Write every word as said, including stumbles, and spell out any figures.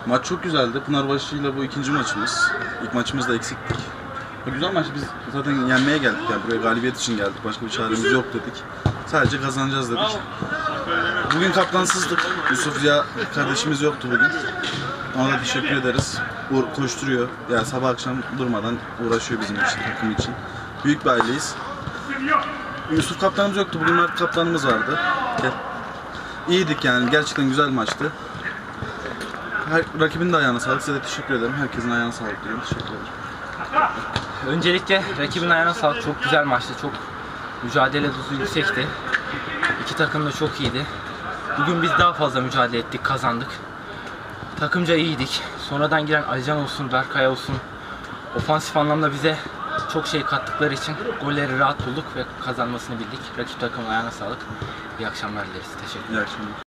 Maç çok güzeldi. Pınarbaşı ile bu ikinci maçımız. İlk maçımızda eksiktik. Güzel maç. Biz zaten yenmeye geldik. Yani buraya galibiyet için geldik. Başka bir çaremiz yok dedik. Sadece kazanacağız dedik. Bugün kaptansızdık. Yusuf Ziya kardeşimiz yoktu bugün. Ona da teşekkür ederiz. Uğur koşturuyor. Yani sabah akşam durmadan uğraşıyor bizim için, takım için. Büyük bir aileyiz. Yusuf kaptanımız yoktu. Bugün Mert kaptanımız vardı. Gel. İyiydik yani. Gerçekten güzel maçtı. Her, rakibin de ayağına sağlık. Size de teşekkür ederim. Herkesin ayağına sağlık diyorum. Teşekkür ederim. Öncelikle rakibin ayağına sağlık. Çok güzel maçtı. Çok mücadele dozu yüksekti. İki takım da çok iyiydi. Bugün biz daha fazla mücadele ettik, kazandık. Takımca iyiydik. Sonradan giren Alican olsun, Berkay olsun, ofansif anlamda bize çok şey kattıkları için golleri rahat bulduk ve kazanmasını bildik. Rakip takımın ayağına sağlık. İyi akşamlar dileriz. Teşekkür ederim. İyi akşamlar.